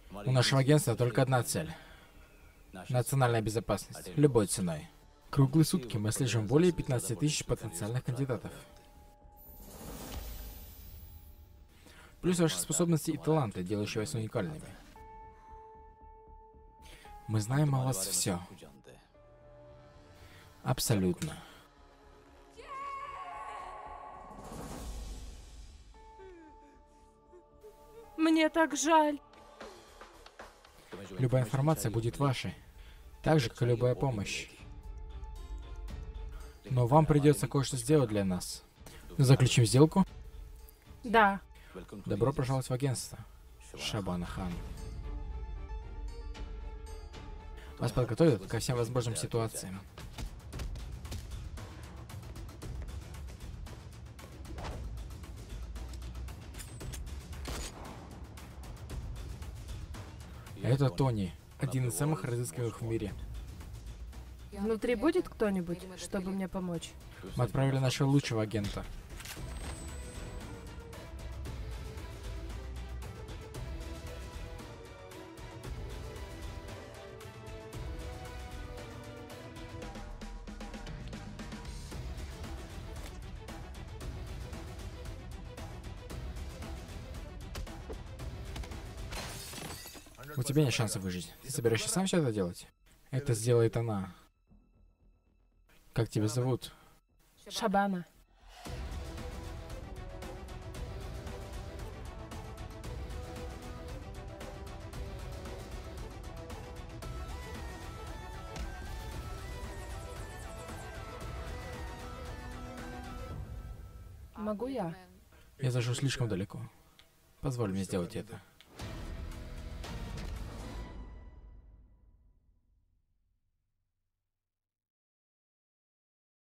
У нашего агентства только одна цель. Национальная безопасность. Любой ценой. Круглые сутки мы слежим более 15 тысяч потенциальных кандидатов. Плюс ваши способности и таланты, делающие вас уникальными. Мы знаем о вас все. Абсолютно. Мне так жаль. Любая информация будет вашей. Так же, как и любая помощь. Но вам придется кое-что сделать для нас. Заключим сделку? Да. Добро пожаловать в агентство. Шабана Хан. Вас подготовят ко всем возможным ситуациям. Это Тони, один из самых разыскиваемых в мире. Внутри будет кто-нибудь, чтобы мне помочь? Мы отправили нашего лучшего агента. У тебя нет шансов выжить. Ты собираешься сам все это делать? Это сделает она. Как тебя зовут? Шабана. Могу я? Я зашел слишком далеко. Позволь мне сделать это.